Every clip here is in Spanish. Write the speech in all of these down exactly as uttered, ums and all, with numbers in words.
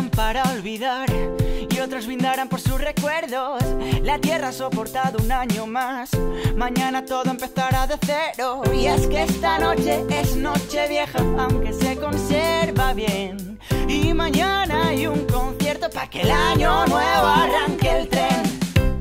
beberán para olvidar y otros brindarán por sus recuerdos. La tierra ha soportado un año más, mañana todo empezará de cero. Y es que esta noche es noche vieja, aunque se conserva bien. Y mañana hay un concierto para que el año nuevo arranque el tren.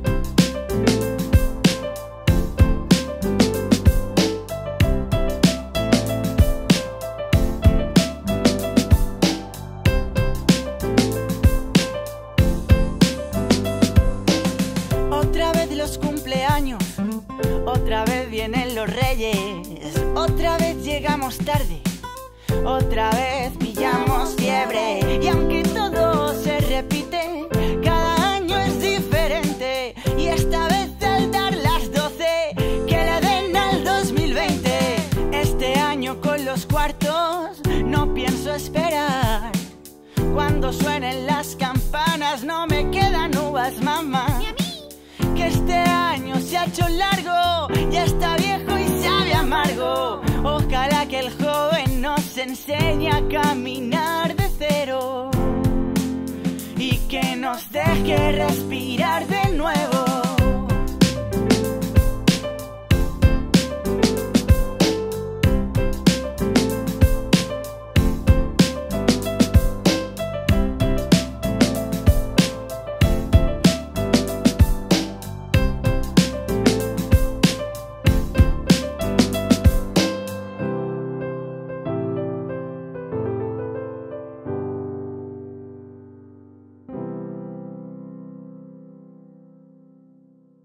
Otra vez los cumpleaños, otra vez vienen los reyes, otra vez llegamos tarde, otra vez pillamos fiebre. Y aunque todo se repite, cada año es diferente. Y esta vez al dar las doce, que le den al dos mil veinte. Este año con los cuartos no pienso esperar. Cuando suenen las campanas no me quedan uvas, mamá. Que este año se ha hecho largo, ya está viejo y sabe amargo. Ojalá que el joven nos enseñe a caminar de cero y que nos deje respirar de nuevo.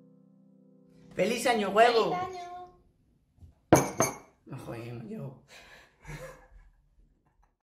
¡Feliz año nuevo! ¡Feliz año! No, joder, yo...